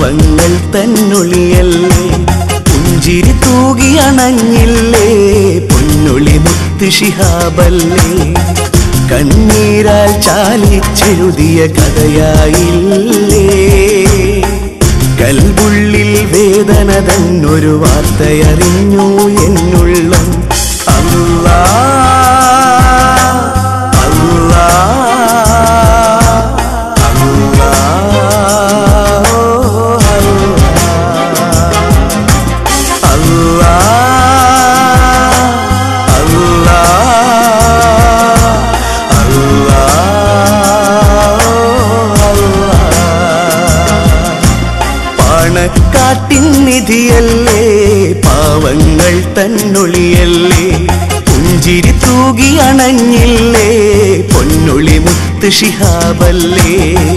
പാവങ്ങൾ തന്നൊളിയല്ലേ പുഞ്ചിരി തൂകി അണഞ്ഞില്ലേ പൊന്നൊളി മുത്ത് ശിഹാബല്ലേ കണ്ണീരാൽ ചാലിച്ചെഴുതിയ കഥയായില്ലേ കൽബുള്ളിൽ വേദന തന്നൊരു വാർത്തയറിഞ്ഞു എന്നുള്ളം കാട്ടിൻ നിധിയല്ലേ പാവങ്ങൾ തന്നൊളിയല്ലേ പുഞ്ചിരി തൂകി അണഞ്ഞില്ലേ പൊന്നൊളി മുത്ത് ശിഹാബല്ലേ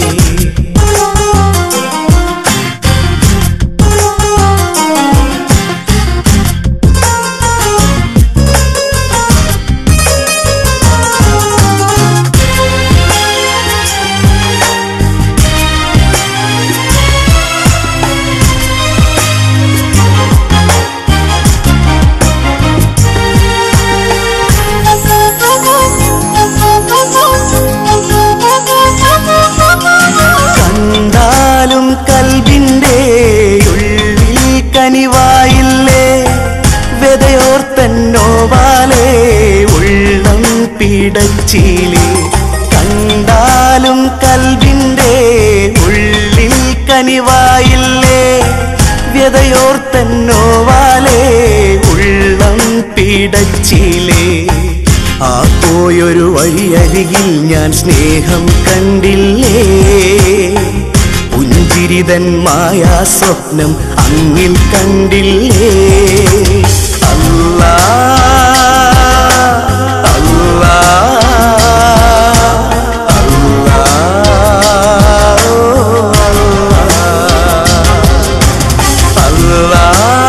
കനിവായില്ലേ വെതയോർത്തന്നോവാലേ ഉള്ളം പിടച്ചിലേ കണ്ടാലും കൽബിൻ്റെ ഉള്ളിൽ കനിവായില്ലേ വ്യതയോർത്തന്നോവാലേ ഉള്ളം പിടച്ചിലേ ആ പോയൊരു വഴിയരികിൽ ഞാൻ സ്നേഹം കണ്ടില്ലേ പുഞ്ചിരിതൻ മായാ സ്വപ്നം അങ്ങിൽ കണ്ടില്ലേ അല്ലാ അല്ലാ അല്ലാ അല്ലാ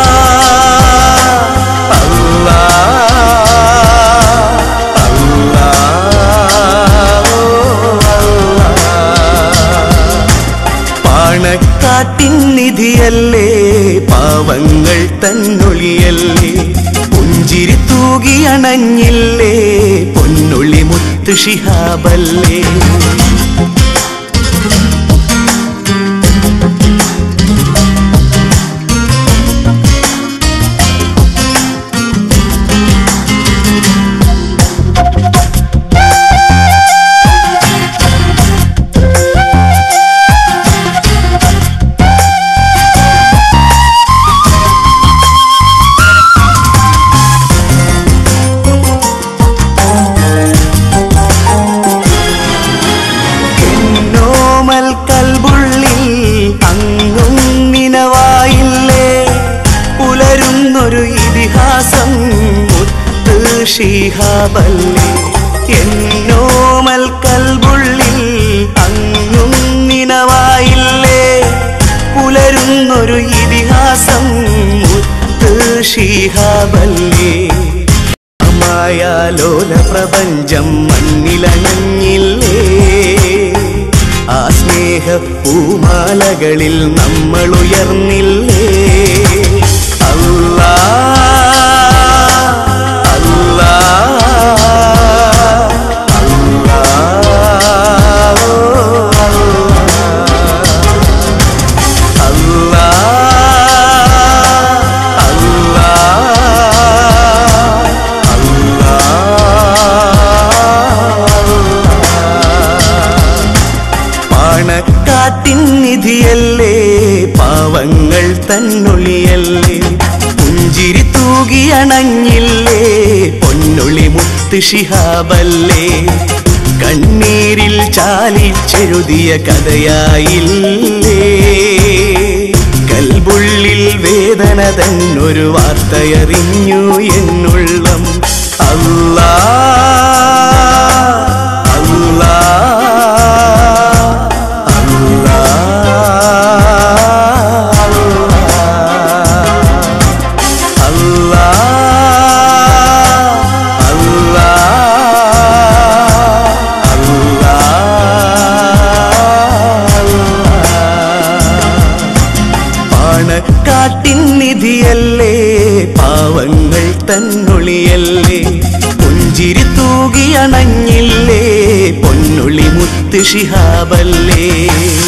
കാട്ടിൻ നിധിയല്ലേ പാവങ്ങൾ തന്നൊളിയല്ലേ പുഞ്ചിരി തൂകി അണഞ്ഞില്ലേ പൊന്നൊളി മുത്ത് ശിഹാബല്ലേ പുലരുന്നൊരു ഇതിഹാസം മുത്ത് ശിഹാബല്ലേ എന്നോമൽ കൽബുള്ളിൽ അങ്ങും നിനവായില്ലേ പുലരുന്നൊരു ഇതിഹാസം മുത്ത് ശിഹാബല്ലേ മായാലോല പ്രപഞ്ചം മണ്ണിലണഞ്ഞില്ലേ ആ സ്നേഹ പൂമാലകളിൽ നമ്മൾ ഉയർന്നില്ലേ അല്ലാ അല്ലാ അല്ലാ അല്ലാ കാട്ടിൻ നിധിയല്ലേ പാവങ്ങൾ തന്നൊളിയല്ലേ പുഞ്ചിരി തൂകി അണഞ്ഞില്ലേ പൊന്നൊളി മുത്ത് ശിഹാബല്ലേ കണ്ണീരിൽ ചാലിച്ചെഴുതിയ കഥയായില്ലേ കൽബുള്ളിൽ വേദന തന്നൊരു വാർത്തയറിഞ്ഞു എന്നുള്ളം അല്ലാ അല്ലാ നാട്ടിൻ നിധിയല്ലേ പാവങ്ങൾ തന്നൊളിയല്ലേ പുഞ്ചിരി തൂകിയണഞ്ഞില്ലേ പൊന്നൊളി മുത്ത് ശിഹാബല്ലേ